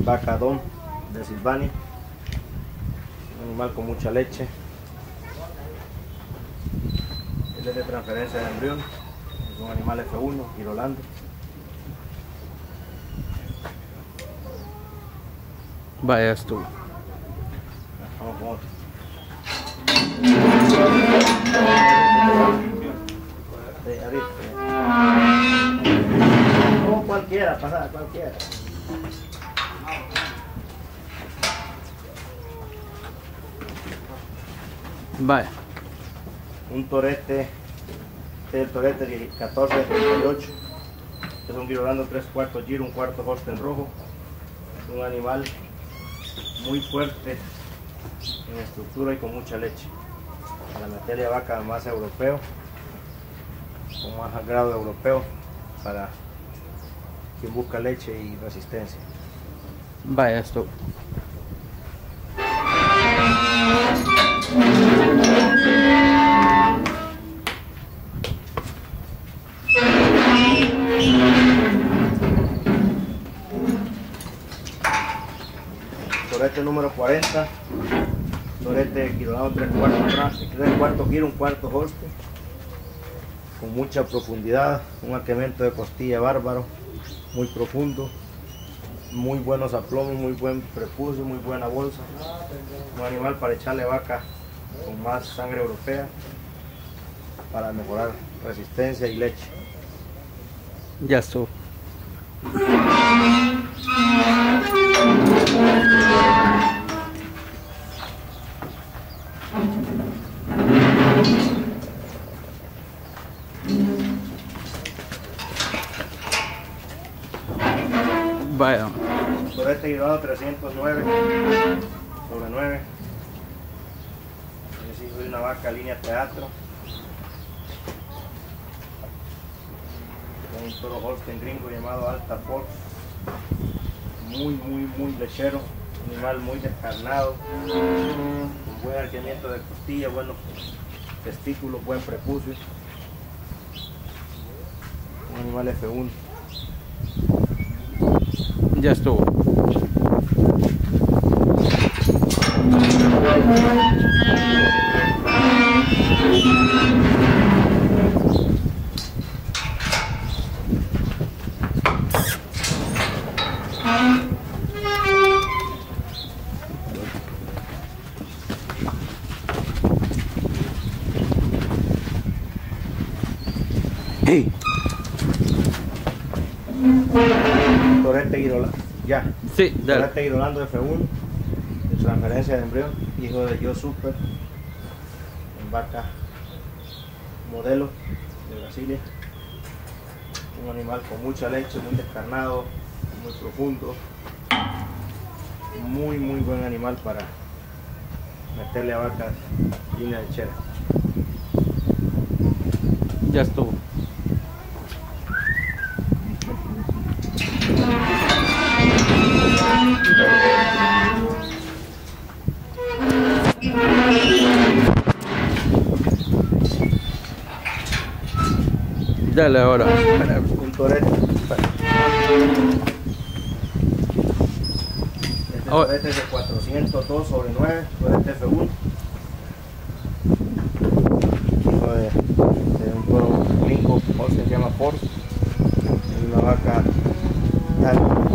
vaca Don de Silvania, un animal con mucha leche. Él es de transferencia de embrión, es un animal F1, Girolando. Vaya esto. Vamos con otro. De ahorita. No, cualquiera, pasa cualquiera. Vaya. Un torete, el torete 1438, es un Girolando 3/4 giro, un cuarto Holstein rojo, un animal muy fuerte en estructura y con mucha leche. Para meterle a vaca más europeo, con más grado europeo, para quien busca leche y resistencia. Vaya esto. Torete número 40, torete Girolando 3/4 giro, un cuarto Holstein, con mucha profundidad, un arqueamiento de costilla bárbaro, muy profundo, muy buenos aplomos, muy buen prepucio, muy buena bolsa, un animal para echarle vaca con más sangre europea, para mejorar resistencia y leche. Ya estuvo. Vaya. Torete Girolando 309 sobre 9. Es hijo de una vaca línea teatro. Con un toro Holstein gringo llamado Alta Fox. Muy lechero. Un animal muy descarnado. Con buen arqueamiento de costilla, buenos testículos, buen prepucio. Un animal F1. Ya estuvo. Hey. Torete Girolando, ya. Sí, dale. Torete Girolando F1, de transferencia de embrión, hijo de Yo Super, en vaca modelo de Brasilia. Un animal con mucha leche, muy descarnado, muy profundo. Muy buen animal para meterle a vacas línea lechera. Ya estuvo. Dale ahora. Un torete. Este torete es de 402 sobre 9, torete F1. Hijo de un toro gringo, se llama Force. Una vaca tal.